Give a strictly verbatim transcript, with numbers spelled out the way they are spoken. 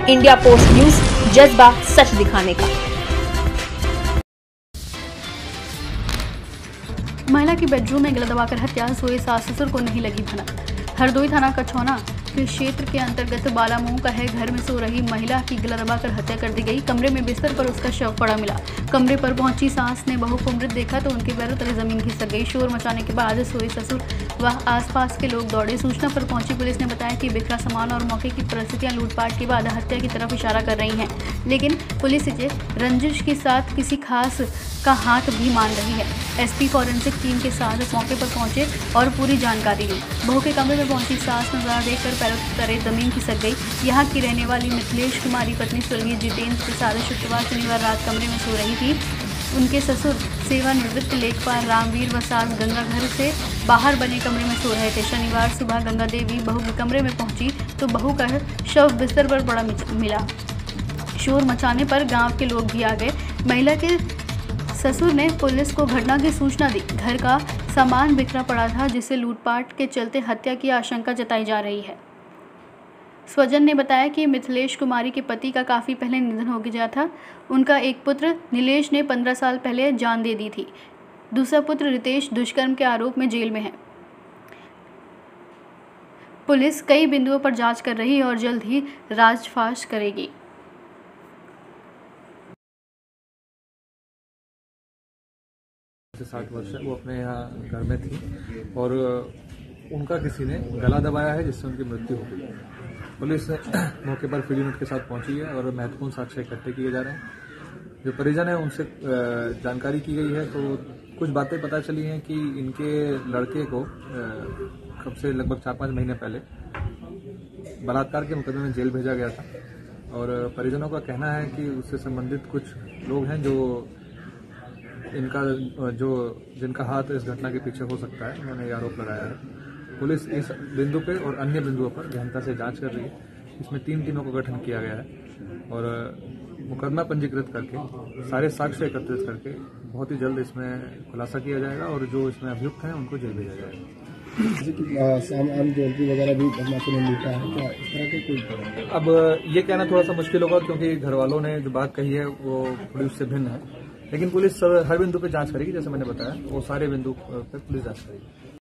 India post news, जज्बा सच दिखाने का। महिला की बेडरूम में गला दबाकर हत्या, सोए सास ससुर को नहीं लगी भनक। हरदोई थाना कछौना के क्षेत्र के अंतर्गत बालामुंह का है घर में सो रही महिला की गला दबाकर हत्या कर दी गई। कमरे में बिस्तर पर उसका शव पड़ा मिला। कमरे पर पहुंची सास ने बहू को मृत देखा तो उनके पैरों तले जमीन खिसक गई। शोर मचाने के बाद सोए ससुर व आसपास के लोग दौड़े। सूचना पर पहुंची पुलिस ने बताया कि बिखरा सामान और मौके की परिस्थितियां लूटपाट के बाद हत्या की तरफ इशारा कर रही हैं, लेकिन पुलिस इसे रंजिश के साथ किसी खास का हाथ भी मान रही है। एसपी फॉरेंसिक टीम के साथ मौके पर पहुंचे और पूरी जानकारी ली। बहू के कमरे में पहुंची सास नजारा देखकर पैरों तले जमीन खिसक गई। यहाँ की रहने वाली मिथिलेश कुमारी पत्नी स्वर्गीय जितेंद्र के साथ शुक्रवार शनिवार रात कमरे में सो रही थी। उनके ससुर सेवानिवृत्त लेखपाल रामवीर व सास गंगा घर से बाहर बने कमरे में सो रहे थे। शनिवार सुबह गंगा देवी बहू के कमरे में पहुंची तो बहू का शव बिस्तर पर पड़ा मिला। शोर मचाने पर गांव के लोग भी आ गए। महिला के ससुर ने पुलिस को घटना की सूचना दी। घर का सामान बिखरा पड़ा था जिससे लूटपाट के चलते हत्या की आशंका जताई जा रही है। स्वजन ने बताया कि मिथिलेश कुमारी के पति का काफ़ी पहले निधन हो गया था। उनका एक पुत्र नीलेश ने पंद्रह साल पहले जान दे दी थी। दूसरा पुत्र रितेश दुष्कर्म के आरोप में जेल में है। पुलिस कई बिंदुओं पर जांच कर रही है और जल्द ही राजफाश करेगी। साठ वर्ष है, वो अपने यहाँ घर में थी और उनका किसी ने गला दबाया है जिससे उनकी मृत्यु हो गई। पुलिस मौके पर फील्ड यूनिट के साथ पहुंची है और महत्वपूर्ण साक्ष्य इकट्ठे किए जा रहे हैं। जो परिजन है उनसे जानकारी की गई है तो कुछ बातें पता चली हैं कि इनके लड़के को कब से लगभग चार पाँच महीने पहले बलात्कार के मुकदमे में जेल भेजा गया था और परिजनों का कहना है कि उससे संबंधित कुछ लोग हैं जो इनका जो जिनका हाथ इस घटना के पीछे हो सकता है, उन्होंने आरोप लगाया है। पुलिस इस बिंदु पे और अन्य बिंदुओं पर गहनता से जांच कर रही है। इसमें तीन टीमों का गठन किया गया है और मुकदमा पंजीकृत करके सारे साक्ष्य एकत्रित करके बहुत ही जल्द इसमें खुलासा किया जाएगा और जो इसमें अभियुक्त हैं उनको जेल भेजा जाएगा। सामान ज्वेलरी वगैरह भी लूटा है क्या, इस तरह के कोई? अब ये कहना थोड़ा सा मुश्किल होगा क्योंकि घर वालों ने जो बात कही है वो थोड़ी उससे भिन्न है, लेकिन पुलिस हर बिंदु पे जांच करेगी। जैसे मैंने बताया वो सारे बिंदु पे पुलिस जांच करेगी।